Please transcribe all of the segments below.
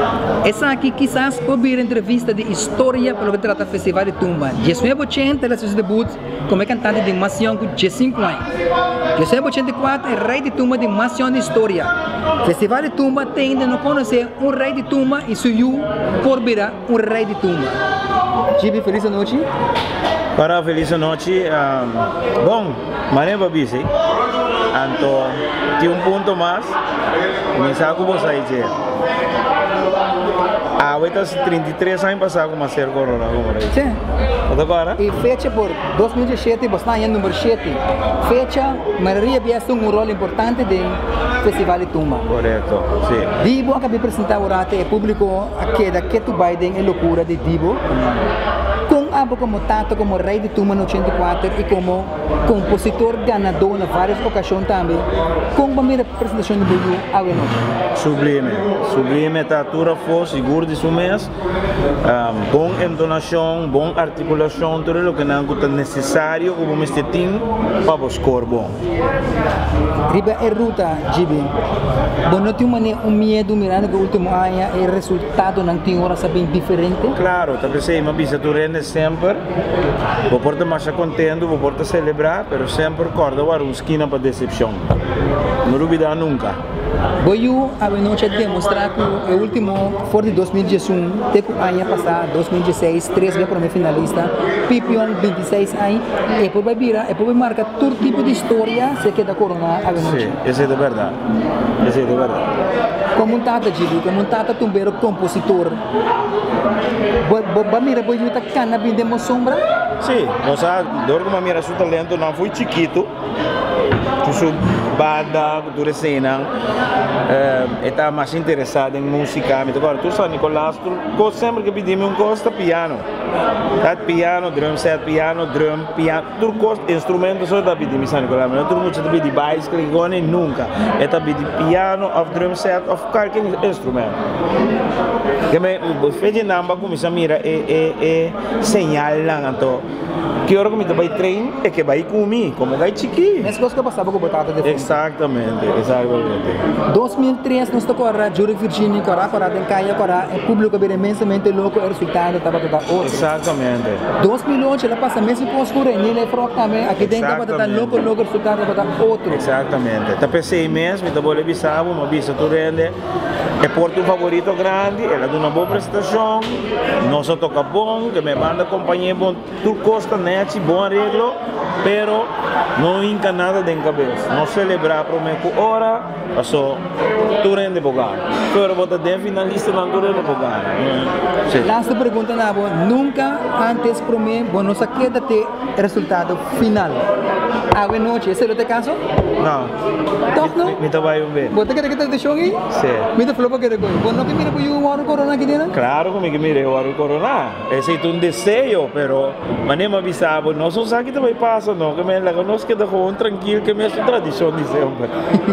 Essa aqui quizás pode vir entrevista de história pelo que trata do Festival de Tumba. Jesus é bocente, ela se debut como cantante de Mação com 15 anos. Jesus é bocente 4 é rei de Tumba de Mação de História. Festival de Tumba tem de não conhecer rei de Tumba e suiu por virar rei de Tumba. Gibi, feliz noite. Para feliz noite. Bom, mané babise. Então, tem ponto mais. Me saco você aí. Ahorita 33 anos passado com uma ser corona, como é? Sim. Agora? E fecha por 2017, bastante número 7. Fecha, Maria Biasa um rol importante do Festival de Tumba. Correto, sim. Dibo acabei de apresentar o rate e publicou aqui da Ketu Biden é loucura de Dibo. Com abo como Tato, como rei de Tumba no 84 e como compositor ganador em várias ocasiões também. Com a primeira apresentação do Buiu, a noite. Sublime. Sublime, tatura foi seguro de mês. Bom entonação, bom articulação, tudo o que é necessário como este time para o score bom. Riba é ruta, Gibi. Bom, não tem um medo mirando que o último ano é resultado não tem hora bem diferente? Claro, talvez sei, mas bisa tu rende sempre. Vou portar mais contento, vou portar celebrar, mas sempre recorda uma esquina para decepção. Não duvida nunca. Boiu a noite demonstrar que o último foi de 2021, até o ano passado, 2016, 3 vezes para mim finalista, Pipion 26 anos, e depois vai virar, e depois vai marcar todo tipo de história, se quer da corona a noite. Sim, isso é de verdade. Isso é de verdade. Como um tata, Gibi, como um tata tumbeiro compositor, Bamira Boiu está cana bem de sombra? Sim, você dor como mira seu talento não foi chiquito. Tu banda, cultura cena, está mais interessado em música. Agora, tu sabe, Nicolás, tu sempre que pedimos gosta piano. Tá piano, drum set, piano, drum, piano. Tu gosta instrumentos só da pedimos, Nicolás. Não tu muito de bicycle, gone nunca. Está pedindo piano, of drum set, of qualquer instrumento. Que me fez namba como se mira é señal lá então. Que hora que me vai trein é que vai comer, como vai chiqui. Essa coisa que eu passava com batata de fundo. Exatamente, exatamente. 2003 nós tocou a Júri Virginia, Corá, tem Caia, Corá, o público era imensamente louco, o resultado estava toda outro. Exatamente. 2011 ela passa mesmo com os currenhos, ele é fraco também, aqui dentro estava toda louco, o resultado estava outro. Exatamente. Tá pensei mesmo, então vou avisar, uma vista tu rende, é porto favorito grande, ela dá uma boa prestação, não só toca bom, que me manda companhia bom, tu costa net, bom arreglo, pero não inca nada dentro da cabeça. Não celebrar para o meu hora, passou, tu rende bogado. Pero vou ter finalista na tu rende bogado. Lasta pergunta na boa, nunca antes para mim, bom, não saquei de ter resultado final. A noite, esse é o teu caso? Não. Top não? Me trabalho bem. Você quer que te deixe aqui? Sim. Me te falou para que depois. Bom, não que mira para o ano corona aqui dentro? Claro, como que mire o ano corona. Esse é um desejo, pero manem avisava, não só sabe que também passa, não, que me lá nós que deixamos tranquilo, que é a tradição de sempre.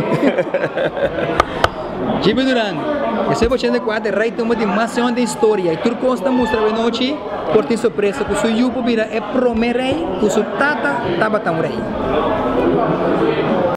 Gibi Duran, esse é o 84, rei toma de Mação de História. E tu costa mostrar a noite, por ter surpresa, que o seu yupo vira é primeiro rei, que o seu tata estava tão rei.